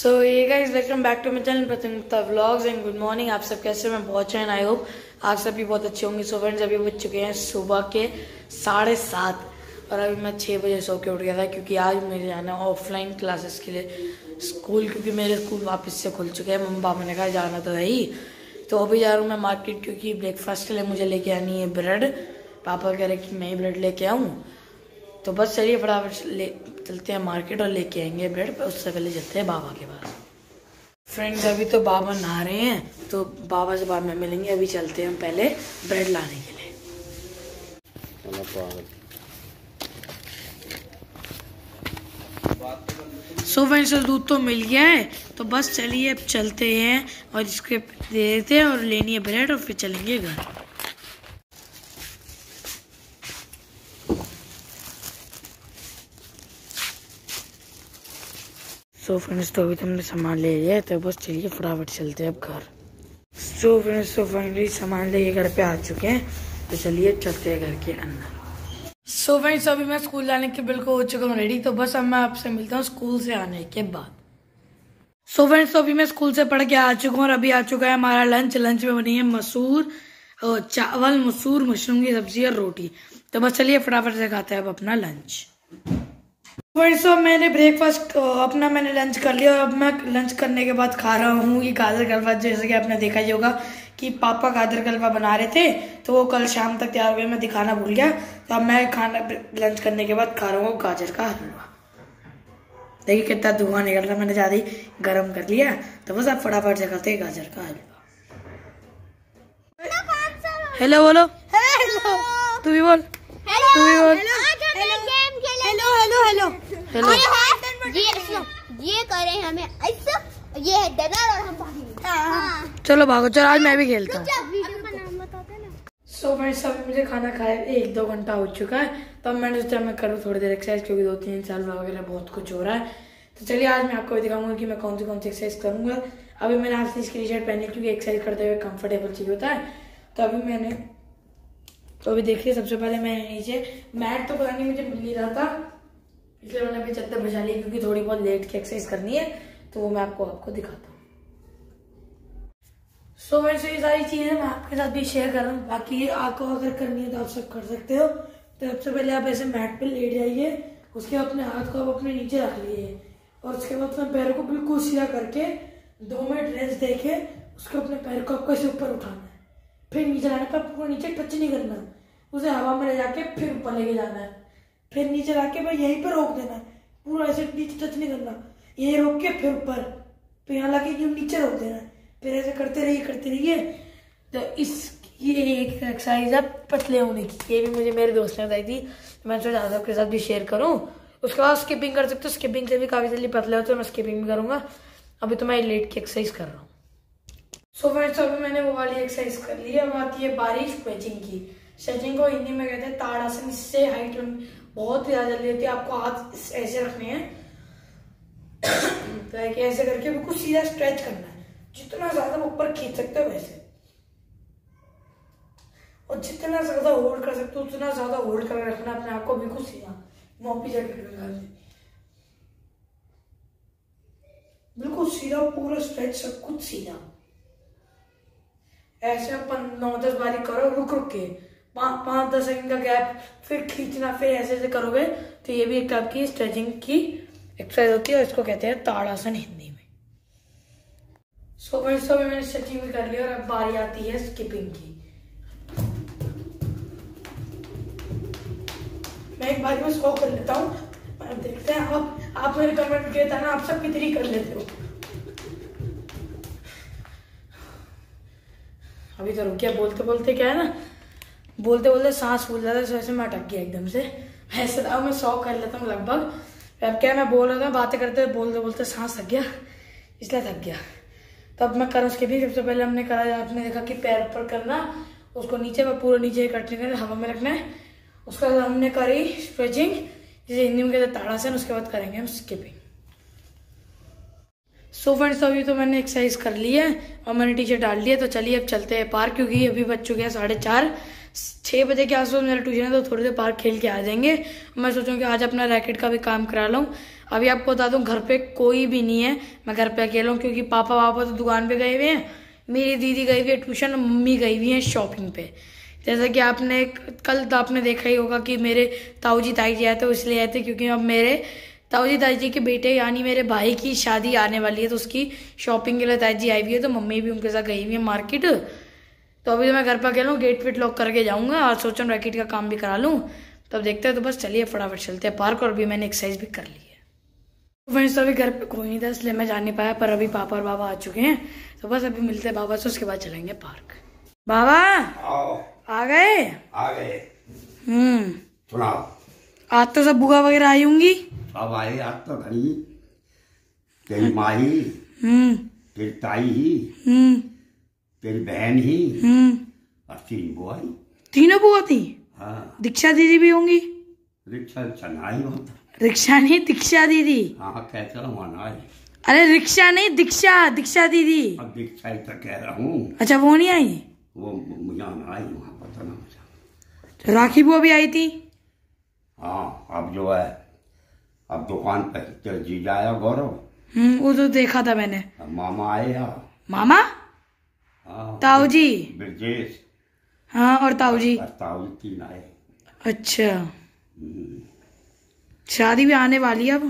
सो ये guys welcome back to my channel Pratinidhita vlogs and good morning. आप सब कैसे हैं? मैं बहुत अच्छा, आई होप आप सब भी बहुत अच्छे होंगे। सो फ्रेंड्स अभी बज चुके हैं सुबह के 7:30 और अभी मैं 6 बजे सो के उठ गया था क्योंकि आज मुझे जाना है ऑफलाइन क्लासेस के लिए स्कूल, क्योंकि मेरे स्कूल वापस से खुल चुके हैं। मम्मी पापा ने कहा जाना तो है ही, तो अभी जा रहा हूँ मैं मार्केट क्योंकि ब्रेकफास्ट के लिए मुझे लेके आनी है ब्रेड। पापा कह रहे कि मैं ही ब्रेड लेके आऊँ, तो बस चलिए फटाफट चलते हैं मार्केट और लेके आएंगे ब्रेड। उससे पहले चलते हैं बाबा के पास। फ्रेंड्स अभी तो बाबा नहा रहे हैं, तो बाबा से बाद में मिलेंगे। अभी चलते हैं हम पहले ब्रेड लाने के लिए। सो फ्रेंड्स दूध तो मिल गया है, तो बस चलिए अब चलते हैं और इसके दे देते हैं और लेनी है ब्रेड और फिर चलेंगे घर। सो फ्रेंड्स तो अभी तुमने सामान ले लिया है, तो बस चलिए फटाफट चलते हैं अब घर। सो फ्रेंड्स तो फाइनली सामान लेके घर पे आ चुके हैं, तो चलिए चलते हैं घर के अंदर। सो फ्रेंड्स अभी मैं स्कूल जाने के बिल्कुल हो चुका हूँ रेडी, तो बस अब मैं आपसे मिलता हूँ स्कूल से आने के बाद। सो फ्रेंड्स तो अभी मैं स्कूल से पढ़ के आ चुका हूँ और अभी आ चुका है हमारा लंच। लंच में बनी है चावल, मसूर, मशरूम की सब्जी और रोटी। तो बस चलिए फटाफट से खाते हैं अब अपना लंच। फ्रेंड्स मैंने ब्रेकफास्ट मैंने लंच कर लिया और अब मैं लंच करने के बाद खा रहा हूँ ये गाजर का हलवा। जैसे कि आपने देखा ही होगा कि पापा गाजर का हलवा बना रहे थे, तो वो कल शाम तक तैयार हो गया, मैं दिखाना भूल गया। तो अब मैं लंच करने के बाद खा रहा हूँ गाजर का हलवा। देखिए कितना धुआं निकल रहा है, मैंने ज़्यादा ही गर्म कर लिया। तो बस आप फटाफट से खाते हैं गाजर का हलवा। हेलो बोलो, तू भी बोल, तू भी बोल। हेलो ये करें हमें ऐसा, ये है डनर और हम भागेंगे। चलो भागो, चलो आज मैं भी खेलता हूँ। सो फ्रेंड्स अभी मुझे खाना खाया 1-2 घंटा हो चुका है, तो अब मैंने सोचा मैं करूँ थोड़ी देर एक्सरसाइज, क्योंकि 2-3 साल वगैरह बहुत कुछ हो रहा है। तो चलिए आज मैं आपको दिखाऊंगा कि मैं कौन सी एक्सरसाइज करूंगा। अभी मैंने आपसे इसकी टी शर्ट पहनी क्योंकि एक्सरसाइज करते हुए कंफर्टेबल चाहिए होता है। तो अभी देखिए सबसे पहले मैं नीचे मैट, तो पता नहीं मुझे मिल नहीं रहा था, इसलिए मैंने अभी चद्दर बिछा ली क्योंकि थोड़ी बहुत लेट की एक्सरसाइज करनी है, तो वो मैं आपको दिखाता हूँ। सो वैसे ये सारी चीजें मैं आपके साथ भी शेयर कर रहा हूँ। बाकी आपको अगर करनी है तो आप सब कर सकते हो। तो सबसे पहले आप ऐसे मैट पे लेट जाइए, उसके बाद अपने हाथ को आप अपने नीचे रख लिए और उसके बाद अपने पैर को बिल्कुल सीधा करके 2 मिनट रेस्ट देके उसके अपने पैर को आपको ऐसे ऊपर उठाना है। फिर नीचे लाने पर आपको नीचे टच नहीं करना, उसे हवा में ले जाके फिर ऊपर लेके जाना है। फिर नीचे लाके भाई यहीं पर रोक देना है, पूरा ऐसे नीचे टच नहीं करना, यहीं रोक के फिर ऊपर, फिर यहाँ लाके यूं नीचे रोक देना है। फिर ऐसे करते रहिए। तो ये एक एक्सरसाइज है पतले होने की, ये भी मुझे मेरे दोस्त ने बताई थी, मैं सोचा आपके साथ भी शेयर करूँ। उसके बाद स्किपिंग कर सकते हो, स्किपिंग से भी काफी जल्दी पतले होते हैं, मैं स्किपिंग भी करूंगा। अभी तो मैं लेट की एक्सरसाइज कर रहा हूँ। सो फ्रेंड्स अभी मैंने वो वाली एक्सरसाइज कर ली है। अब आती है बारी स्ट्रेचिंग की। स्ट्रेचिंग को हिंदी में कहते हैं ताड़ासन। इससे हाइट बहुत ज्यादा जल्दी होती है। आपको हाथ ऐसे रखने हैं, तो ऐसे करके बिल्कुल सीधा स्ट्रेच करना है, जितना ज्यादा ऊपर खींच सकते हो वैसे, और जितना ज्यादा होल्ड कर सकते हो उतना ज्यादा होल्ड कर रखना अपने आप को बिल्कुल सीधा। मोपी जैकेट बिल्कुल सीधा, पूरा स्ट्रेच, सब कुछ सीधा। ऐसे अपन 9-10 बारी करो, रुक के 5-10 सेकंड का गैप, फिर खींचना, फिर ऐसे करोगे तो ये भी एक टाइप की स्ट्रेचिंग की एक्सरसाइज होती है और इसको कहते हैं ताड़ासन हिंदी में। सो फ्रेंड्स अभी मैंने स्ट्रेचिंग भी कर लिया और अब बारी आती है स्किपिंग की। मैं एक बार में 100 कर लेता हूँ, देखते हैं आप मेरे कमेंट किया था ना, आप सब कितनी कर लेते हो। अभी तो रुकिया, बोलते बोलते क्या है ना, बोलते बोलते सांस फूल जाता है, वैसे मैं अटक गया एकदम से। ऐसे था मैं 100 कर लेता हूँ लगभग। अब क्या मैं बोल रहा था, बातें करते बोलते बोलते सांस थक गया, इसलिए थक गया। तब मैं करूँ उसके भी। सबसे पहले हमने करा, आपने देखा कि पैर ऊपर करना, उसको नीचे पर पूरा नीचे कटने का, हवा में रखना है। उसके बाद हमने करी स्ट्रेचिंग, जिसे हिंदी में कहते हैं ताड़ासन। उसके बाद करेंगे हम स्किपिंग। सो फ्रेंड्स अभी तो मैंने एक्सरसाइज कर ली है और मैंने टी शर्ट डाल ली है, तो चलिए अब चलते हैं पार्क, क्योंकि अभी बज चुके हैं 4:30। 6 बजे के आसपास मेरा ट्यूशन है, तो थोड़ी देर पार्क खेल के आ जाएंगे। मैं सोचूं कि आज अपना रैकेट का भी काम करा लूँ। अभी आपको बता दूं घर पे कोई भी नहीं है, मैं घर पे अकेला हूँ, क्योंकि पापा तो दुकान पे गए हुए हैं, मेरी दीदी गई हुई है ट्यूशन, मम्मी गई हुई है शॉपिंग पे। जैसा कि आपने कल तो आपने देखा ही होगा कि मेरे ताऊ जी ताई जी आए थे, इसलिए आए थे क्योंकि अब मेरे ताऊ जी ताई जी के बेटे यानी मेरे भाई की शादी आने वाली है, तो उसकी शॉपिंग के लिए ताई जी आई हुई है, तो मम्मी भी उनके साथ गई हुई है मार्केट। तो अभी तो मैं घर पर अकेला हूँ, गेट वेट लॉक करके जाऊँगा और सोच रहा हूँ रैकेट का काम भी करा लूँ। तब देखते हैं, तो बस चलिए फटाफट चलते हैं पार्क, और अभी मैंने एक्सरसाइज भी कर ली है। फ्रेंड्स, तो अभी घर पे कोई नहीं था इसलिए मैं जा नहीं पाया, पर अभी पापा और बाबा आ चुके हैं, तो बस अभी मिलते हैं बाबा से, उसके बाद चलेंगे पार्क। बाबा आ गए? सुनाओ। आज तो सब बुआ वगैरह आई होंगी। अब आए आज तो घड़ी, तेरी माही, तेरी ताई ही, तेरी बहन ही, और 3 बुआ ही। 3 बुआ थी? हाँ। दीक्षा दीदी भी होंगी? रिक्शा चलाई होता। रिक्शा नहीं, दीक्षा दीदी। हाँ कहता हूँ। अरे रिक्शा नहीं, दीक्षा दीदी। अब दीक्षा ही तो कह रहा हूँ। अच्छा, वो नहीं आई? वो यहाँ आई, वहाँ पता ना मुझे। तो राखी बुआ भी आई थी? हाँ, अब जो है अब दुकान पे तेरा जीजा आया गौरव। वो तो देखा था मैंने। मामा आए या? मामा? हाँ। ताऊ जी? ब्रजेश। हाँ, और ताऊ जी? ताऊ जी 3 आए। अच्छा, शादी भी आने वाली है अब।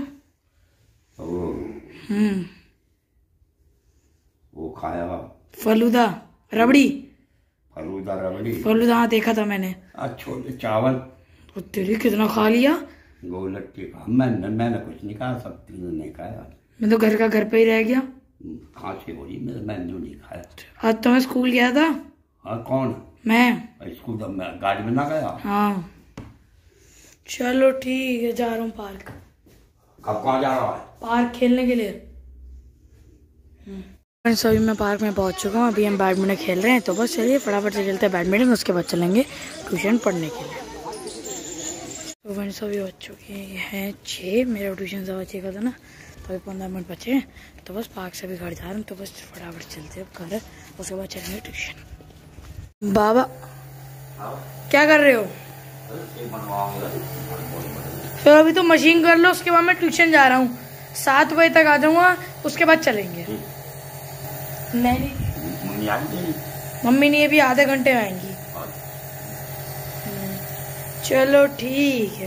वो खाया फलूदा रबड़ी? फलूदा हाँ, देखा था मैंने। छोले चावल। तेरी कितना खा लिया? गोलट्टी का। मैंने कुछ नहीं कहा, सब 3 ने खाया। मैं तो घर का घर पे ही रह गया। खांसी हो रही, मैंने नहीं खाया। आज तो मैं स्कूल गया था। हाँ, कौन? मैं स्कूल तो मैं गाड़ी में ना गया। हाँ, चलो ठीक है, जा रहा हूँ पार्क। अब कहाँ जा रहा है? पार्क खेलने के लिए। अभी मैं पार्क में पहुंच चुका हूँ, अभी हम बैडमिंटन खेल रहे हैं, तो बस चलिए फटाफट से खेलते हैं बैडमिंटन, उसके बाद चलेंगे ट्यूशन पढ़ने के लिए। तो फ्रेंड्स, अभी बज चुके हैं 6, मेरा ट्यूशन 6:15 का था ना, तो अभी 15 मिनट बचे हैं, तो बस पार्क से भी घर जा रहे हैं, तो बस फटाफट चलते हैं अब घर, उसके बाद चलेंगे ट्यूशन। बाबा क्या कर रहे हो? फिर अभी तो मशीन कर लो, उसके बाद मैं ट्यूशन जा रहा हूँ, 7 बजे तक आ जाऊंगा, उसके बाद चलेंगे। नहीं, मम्मी नहीं, अभी आधे घंटे में आएंगी। चलो ठीक है।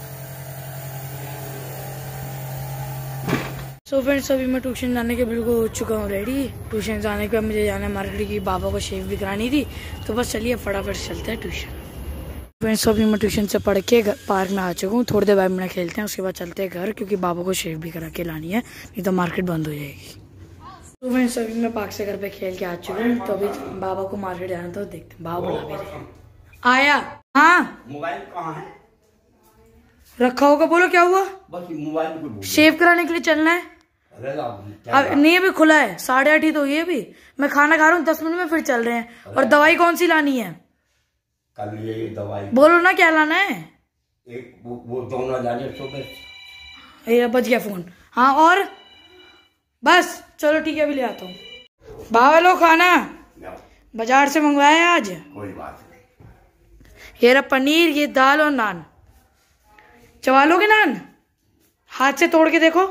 सो फ्रेंड्स, अभी मैं ट्यूशन जाने के बिल्कुल हो चुका हूँ रेडी। ट्यूशन जाने के बाद मुझे जाना है मार्केट की, बाबा को शेव भी करानी थी, तो बस चलिए फटाफट चलते हैं ट्यूशन। फ्रेंड्स, अभी मैं ट्यूशन से पढ़ के पार्क में आ चुका हूँ, थोड़ी देर बैडमिंटन खेलते हैं, उसके बाद चलते हैं घर, क्योंकि बाबा को शेव भी करा के लानी है, नहीं तो मार्केट बंद हो जाएगी। तो फ्रेंड्स, अभी मैं पार्क से घर पे खेल के आ चुका हूँ, तो अभी बाबा को मार्केट जाना था, देखते हैं। बाबा बुला भी रहे। आया? हाँ। मोबाइल कहाँ है? रखा होगा, बोलो क्या हुआ? बस मोबाइल को शेव कराने के लिए चलना है। अब नहीं, अभी खुला है, 8:30 ही तो हुई है अभी, मैं खाना खा रहा हूँ, 10 मिनट में फिर चल रहे हैं। और दवाई कौन सी लानी है? कल ये दवाई बोलो ना, क्या लाना है? एक वो दोनों लाने सुबह। ये बच गया फोन। हाँ, और बस चलो ठीक है, अभी ले आता हूँ। बाबा लो खाना, बाजार से मंगवाया आज। कोई बात नहीं। ये रहा पनीर, ये दाल और नान। चबा लोगे नान? हाथ से तोड़ के देखो।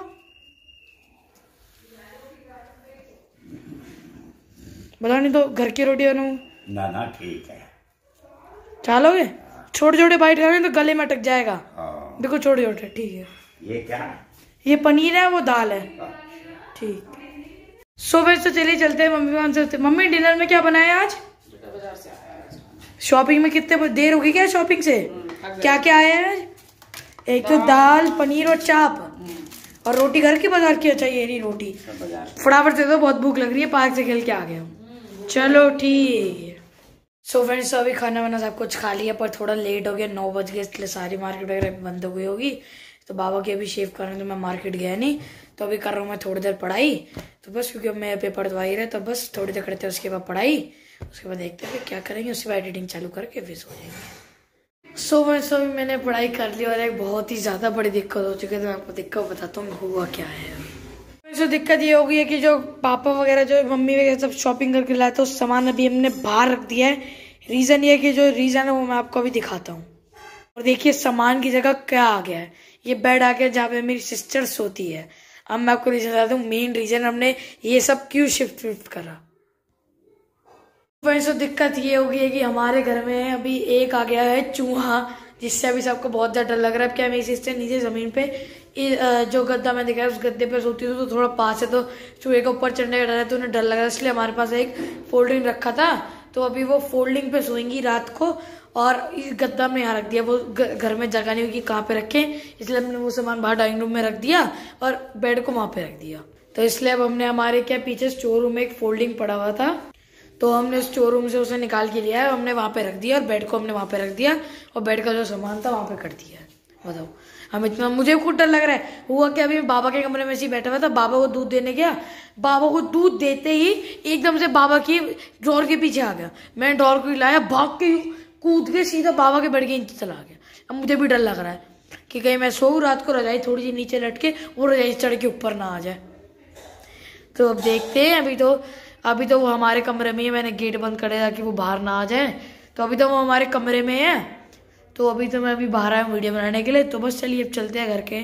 बताओ, नहीं तो घर की रोटी बनाऊं? ना ठीक है। चालोगे? छोटे छोटे बाइट करें तो गले में अटक जाएगा। देखो छोटे छोटे, ठीक है। ये क्या है? ये पनीर है, वो दाल है। ठीक। सो वैसे तो चलिए चलते हैं मम्मी से। मम्मी, डिनर में क्या बनाया आज? शॉपिंग में कितने देर हो गई क्या शॉपिंग से? क्या क्या आया है आज? एक तो दाल, पनीर और चाप, और रोटी घर की बाजार की। अच्छा, ये रही रोटी। फटाफट से, तो बहुत भूख लग रही है, पार्क से खेल के आ गया हूँ। चलो ठीक है। सो फ्रेंड्स, अभी खाना वाना सब कुछ खा लिया, पर थोड़ा लेट हो गया, 9 बज गए, इसलिए सारी मार्केट वगैरह बंद हो गई होगी। तो बाबा की अभी शेव करने, तो मैं मार्केट गया नहीं, तो अभी कर रहा हूँ मैं थोड़ी देर पढ़ाई। तो बस क्योंकि अब मेरे पेपर तो आ ही रहे, तो बस थोड़ी देर करते हैं, उसके बाद पढ़ाई, उसके बाद देखते हैं क्या करेंगे, उसके बाद एडिटिंग चालू करके फिर सो जाएंगे। सो अभी मैंने पढ़ाई कर ली, और एक बहुत ही ज़्यादा बड़ी दिक्कत हो चुकी है, तो मैं आपको दिक्कत बताता हूँ हुआ क्या है। तो दिक्कत ये हो गई है कि जो पापा वगैरह, जो मम्मी वगैरह सब शॉपिंग करके लाए थे, उस सामान अभी हमने बाहर रख दिया है, रीज़न ये कि जो रीज़न है वो मैं आपको अभी दिखाता हूँ। और देखिए सामान की जगह क्या आ गया है, ये बेड आ गया जहाँ पे मेरी सिस्टर सोती है। अब मैं आपको रीज़न बताता हूँ, मेन रीज़न हमने ये सब क्यों शिफ्ट करा। फ्रेंड्स, तो दिक्कत ये हो गई है कि हमारे घर में अभी एक आ गया है चूहा, जिससे अभी सबको बहुत ज़्यादा डर लग रहा है। क्या मेरी सिस्टर नीचे ज़मीन पे जो गद्दा मैं दिखाया उस गद्दे पे सोती थी, तो थोड़ा पास है तो चूहे के ऊपर चढ़ने का डर है, तो उन्हें डर लग रहा है। इसलिए हमारे पास एक फोल्डिंग रखा था, तो अभी वो फोल्डिंग पे सोएंगी रात को। और इस गद्दा में यहाँ रख दिया, वो घर में जगह नहीं होगी कहाँ पे रखें, इसलिए हमने वो सामान बाहर डाइनिंग रूम में रख दिया और बेड को वहाँ पे रख दिया। तो इसलिए अब हमने हमारे क्या पीछे स्टोर रूम में एक फोल्डिंग पड़ा हुआ था, तो हमने स्टोर रूम से उसे निकाल के लिया है, हमने वहाँ पे रख दिया और बेड को हमने वहाँ पे रख दिया और बेड का जो सामान था वहाँ पे कर दिया है। बताओ, हम इतना, मुझे खुद डर लग रहा है। हुआ कि अभी बाबा के कमरे में ऐसे ही बैठा हुआ था, बाबा को दूध देने गया, बाबा को दूध देते ही एकदम से बाबा की ड्रॉर के पीछे आ गया। मैंने ड्रॉर को हिलाया, भाग के कूद के सीधा बाबा के बेड के नीचे चला गया। अब मुझे भी डर लग रहा है कि कहीं मैं सोऊं रात को, रजाई थोड़ी सी नीचे लटके वो रजाई चढ़ के ऊपर ना आ जाए। तो अब देखते हैं, अभी तो वो हमारे कमरे में है, मैंने गेट बंद कर दिया ताकि वो बाहर ना आ जाए। तो अभी तो वो हमारे कमरे में है, तो अभी तो मैं अभी बाहर आया वीडियो बनाने के लिए। तो बस चलिए अब चलते हैं घर के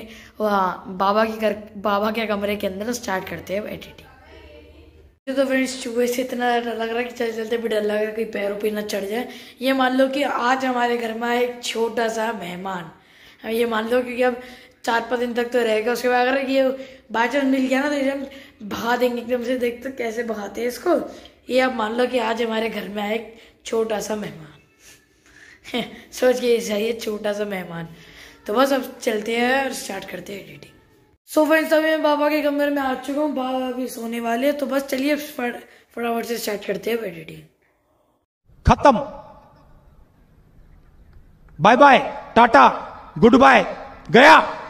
बाबा के कमरे के अंदर, स्टार्ट करते हैं एडिटिंग। तो फ्रेंड्स, चूहे से इतना डर लग रहा है कि चलते चलते भी डर लग रहा है कि पैरों पे ना चढ़ जाए। ये मान लो कि आज हमारे घर में एक छोटा सा मेहमान, ये मान लो क्योंकि अब 4-5 दिन तक तो रहेगा, उसके बाद अगर ये बाई चांस मिल गया ना तो एकदम भगा देंगे एकदम से। देखते कैसे भगाते हैं इसको। ये आप मान लो कि आज हमारे घर में आया एक छोटा सा मेहमान सोच के चाहिए छोटा सा मेहमान। तो बस अब चलते हैं और स्टार्ट करते हैं एडिटिंग। सो फ्रेंड्स, अभी मैं बाबा के कमरे में आ चुका हूँ, बाबा अभी सोने वाले हैं। तो बस चलिए फटाफट से स्टार्ट करते हैं एडिटिंग। खत्म, bye bye, tata, good bye, गया।